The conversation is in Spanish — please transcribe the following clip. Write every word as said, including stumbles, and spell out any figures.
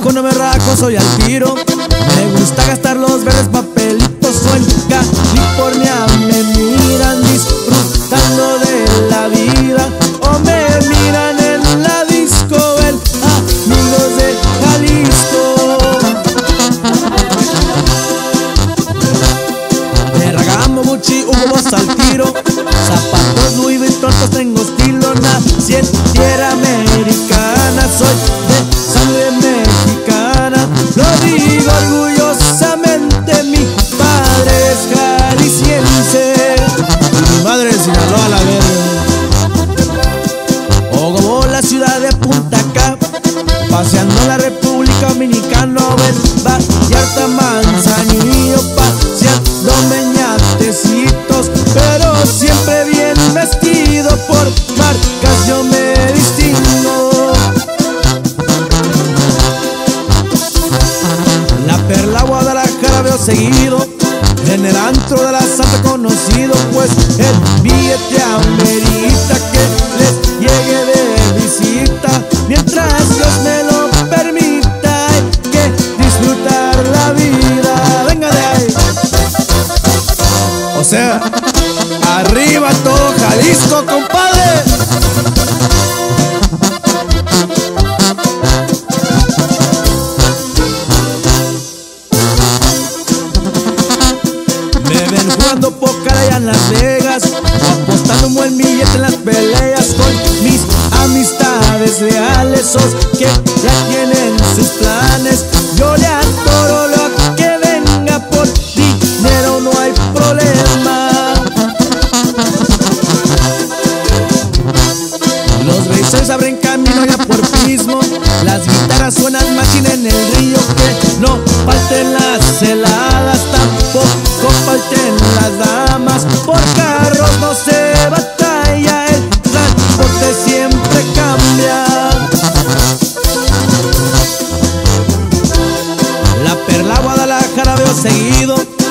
trabajo, no me rajo, soy al tiro. Me gusta gastar los verdes papelitos. O en California me miran disfrutando de la vida, o me miran en la disco el amigos de Jalisco. Ferragamo, Gucci, Hugo Boss al tiro. Zapatos Louis Vuitton, pues tengo estilo. Nací en tierra americana, soy de sangre mexicana. Lo digo orgullosamente, mi padre es jalisciense. Mi madre es Sinaloa, la verga. O como la ciudad de Punta Cana, paseando en la República Dominicana. En Vallarta, Manzanillo, paseándome ñatecitos, pero siempre bien vestido. Por marcas yo me distingo. La Perla, Guadalajara veo seguido, en el antro de la Santa conocido, pues el billete amerita que les llegue de visita. Mientras Dios me lo permita, hay que disfrutar la vida. Venga de ahí. O sea, arriba todo Jalisco, compadre. Me ven jugando póker allá en Las Vegas, apostando un buen billete en las peleas con mis amistades leales, esos que ya tienen sus planes. Yo le atoro lo que venga, por dinero no hay problema. Los racers abren camino ya por pismo, las guitarras suenan machine en el río. Que no falten las heladas, tampoco falten las damas. Por carros no se batalla, el transporte siempre cambia. La Perla, Guadalajara veo seguido,